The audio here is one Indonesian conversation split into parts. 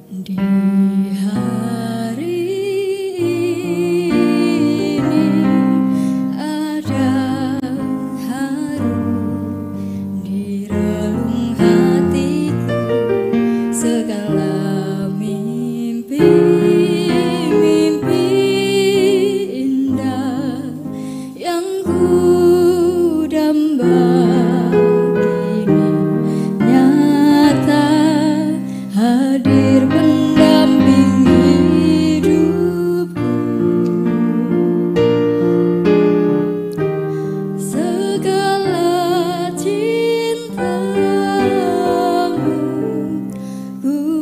Di hari ini ada haru di relung hatiku, segala mimpi-mimpi indah yang ku damba kini nyata hadir pendamping hidupku. Segala cintamu ku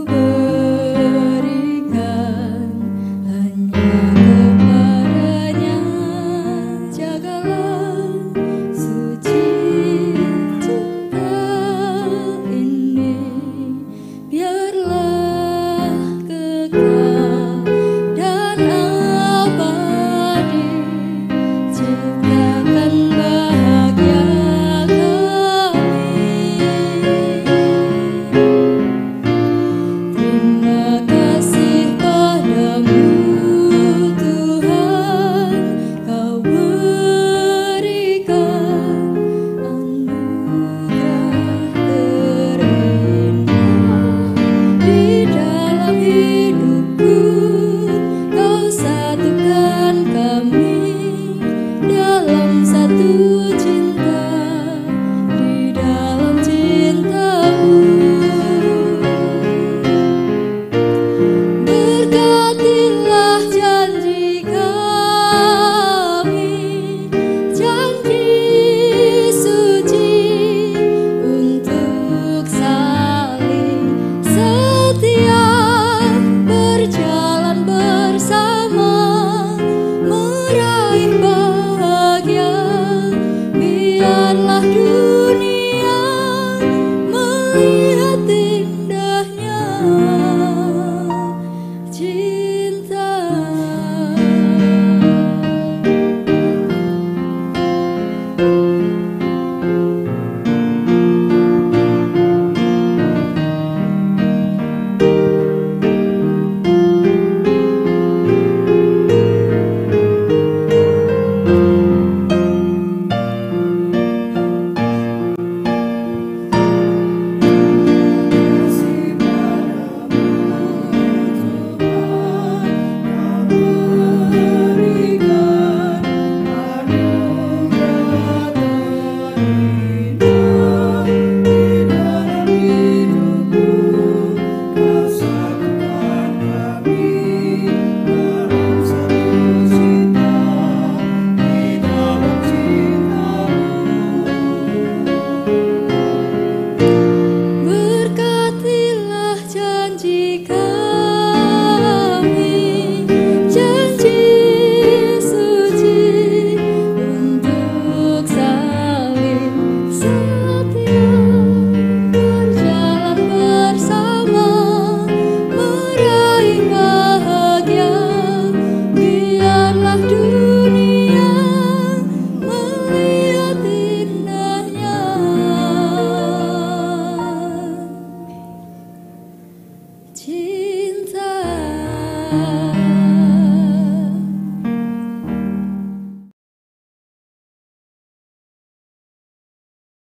berikan hanya kepadanya. Jagalah suci cinta ini, biarlah kekal dan abadi, ciptakan bahagia kami. Terima kasih padamu Tuhan, Kau berikan anugerah terindah di dalam hidupku.